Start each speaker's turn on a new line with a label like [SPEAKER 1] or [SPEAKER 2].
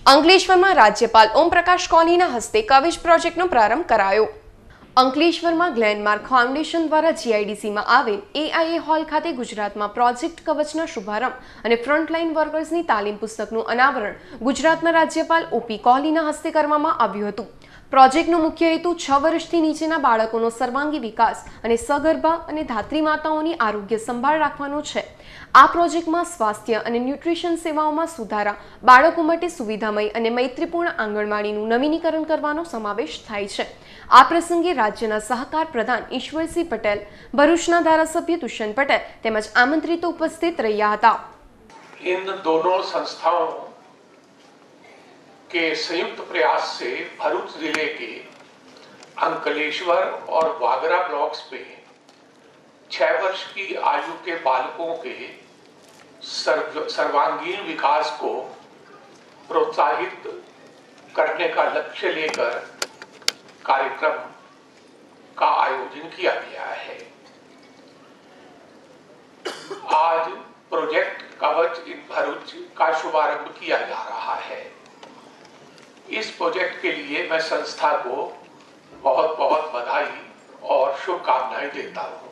[SPEAKER 1] અંકલેશ્વરમાં રાજ્યપાલ ઓમપ્રકાશ કોહલીના હસ્તે કવચ પ્રોજેક્ટનો પ્રારંભ કરાયો। અંકલેશ્વરમાં ગ્લેનમાર્ક ફાઉન્ડેશન દ્વારા જીઆઈડીસીમાં આવેલ એઆઈએ હોલ ખાતે ગુજરાતમાં પ્રોજેક્ટ કવચના શુભારંભ અને ફ્રન્ટલાઇન વર્કર્સની તાલીમ પુસ્તકનું અનાવરણ ગુજરાતના રાજ્યપાલ ઓપી કોહલીના હસ્તે કરવામાં આવ્યું હતું। પ્રોજેક્ટનો મુખ્ય હેતુ 6 વર્ષથી નીચેના બાળકોનો સર્વાંગી વિકાસ અને સગર્ભા અને ધાત્રી માતાઓની આરોગ્ય સંભાળ રાખવાનો છે। આ પ્રોજેક્ટમાં સ્વાસ્થ્ય અને ન્યુટ્રિશન સેવાઓમાં સુધારા, બાળકો માટે સુવિધામય અને મૈત્રીપૂર્ણ આંગણવાડીનું નવીનીકરણ કરવાનો સમાવેશ થાય છે। આ પ્રસંગે રાજ્યના સહકાર પ્રધાન ઈશ્વરસિંહ પટેલ, ભરૂચના ધારાસભ્ય દુષ્યંત પટેલ તેમજ આમંત્રિતો ઉપસ્થિત રહ્યા હતા।
[SPEAKER 2] इन दोनों संस्थाओं के संयुक्त प्रयास से भरूच जिले के अंकलेश्वर और वागरा ब्लॉक्स में 6 वर्ष की आयु के बालकों के सर्वांगीण विकास को प्रोत्साहित करने का लक्ष्य लेकर कार्यक्रम का आयोजन किया गया है। आज प्रोजेक्ट कवच इन भरूच का शुभारंभ किया जा रहा है। इस प्रोजेक्ट के लिए मैं संस्था को बहुत बहुत बधाई और शुभकामनाएं देता हूँ।